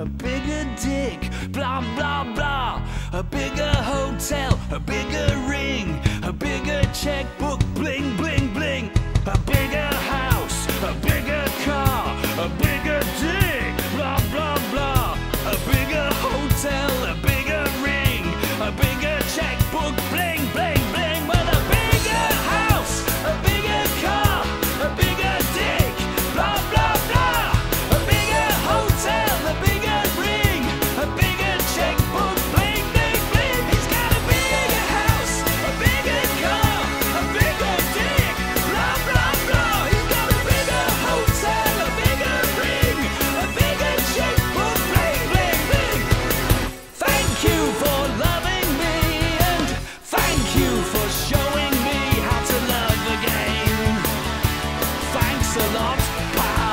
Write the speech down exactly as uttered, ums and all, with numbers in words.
a bigger dick, blah blah blah. A bigger hotel, a bigger ring, a bigger checkbook, bling bling bling. A bigger house, a bigger car, a bigger dick, blah blah blah. A bigger hotel, a bigger ring, a bigger checkbook, bling bling bling. But a bigger house, a bigger car, a bigger dick, blah blah blah. A bigger hotel, a bigger ring, a bigger checkbook, bling bling bling. He's got a bigger house, a bigger car, a bigger dick, blah blah blah. He's got a bigger hotel, a bigger ring, a bigger checkbook, bling bling bling. Thank you for loving me, and thank you for showing me how to love again. Thanks a lot, pal.